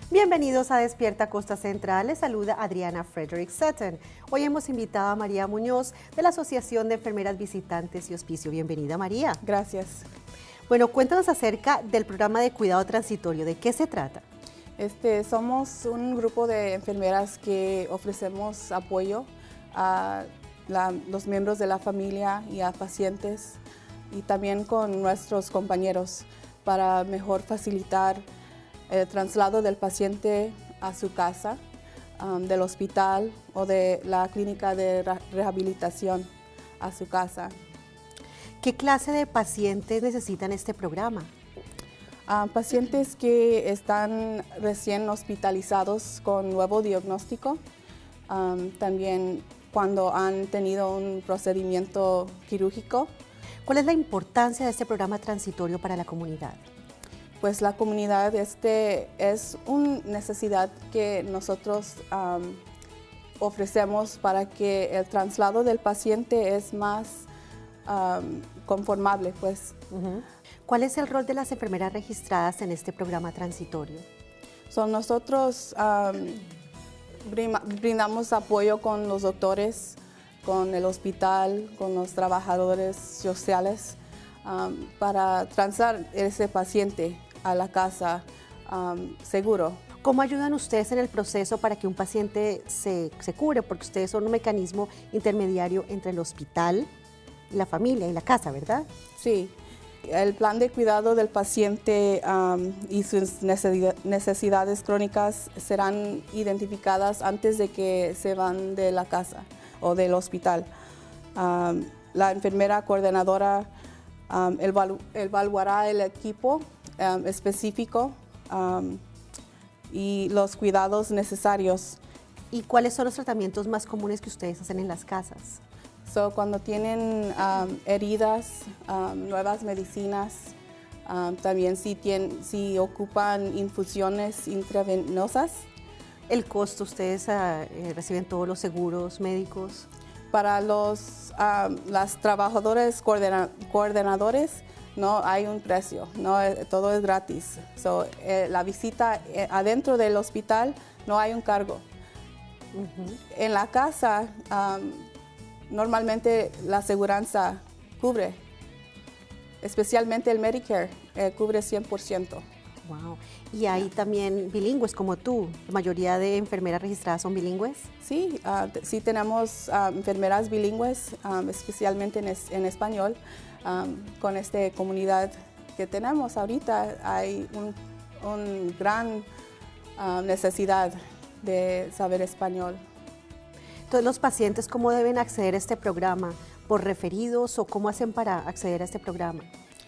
Bienvenidos a Despierta Costa Central, les saluda Adriana Frederick Sutton. Hoy hemos invitado a María Muñoz de la Asociación de Enfermeras Visitantes y Hospicio. Bienvenida, María. Gracias. Bueno, cuéntanos acerca del programa de cuidado transitorio. ¿De qué se trata? Somos un grupo de enfermeras que ofrecemos apoyo a los miembros de la familia y a pacientes y también con nuestros compañeros para mejor facilitar el traslado del paciente a su casa, del hospital o de la clínica de rehabilitación a su casa. ¿Qué clase de pacientes necesitan este programa? Pacientes que están recién hospitalizados con nuevo diagnóstico, también cuando han tenido un procedimiento quirúrgico. ¿Cuál es la importancia de este programa transitorio para la comunidad? Pues la comunidad es una necesidad que nosotros ofrecemos para que el traslado del paciente es más conformable, pues. ¿Cuál es el rol de las enfermeras registradas en este programa transitorio? Nosotros brindamos apoyo con los doctores, con el hospital, con los trabajadores sociales para trasladar ese paciente a la casa seguro. ¿Cómo ayudan ustedes en el proceso para que un paciente se cure? Porque ustedes son un mecanismo intermediario entre el hospital, la familia y la casa, ¿verdad? Sí. El plan de cuidado del paciente y sus necesidades crónicas serán identificadas antes de que se van de la casa o del hospital. La enfermera coordinadora evaluará el equipo específico y los cuidados necesarios. ¿Y cuáles son los tratamientos más comunes que ustedes hacen en las casas? Cuando tienen heridas, nuevas medicinas, también si ocupan infusiones intravenosas. ¿El costo ustedes reciben todos los seguros médicos? Para los trabajadores coordinadores no hay un precio, todo es gratis. La visita adentro del hospital no hay un cargo. En la casa normalmente la aseguranza cubre, especialmente el Medicare, cubre 100%. Wow. ¿Y hay también bilingües como tú? ¿La mayoría de enfermeras registradas son bilingües? Sí, sí tenemos enfermeras bilingües, especialmente en español. Con esta comunidad que tenemos ahorita hay una gran necesidad de saber español. Entonces, ¿los pacientes cómo deben acceder a este programa? ¿Por referidos o cómo hacen para acceder a este programa?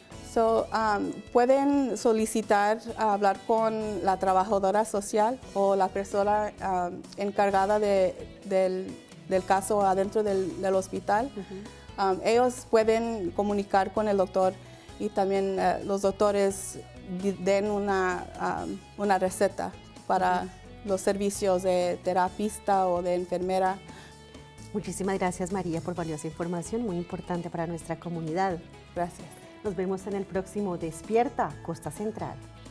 Pueden solicitar hablar con la trabajadora social o la persona encargada del caso adentro del hospital. Ellos pueden comunicar con el doctor y también los doctores den una receta para los servicios de terapista o de enfermera. Muchísimas gracias, María, por valiosa información muy importante para nuestra comunidad. Gracias. Nos vemos en el próximo Despierta Costa Central.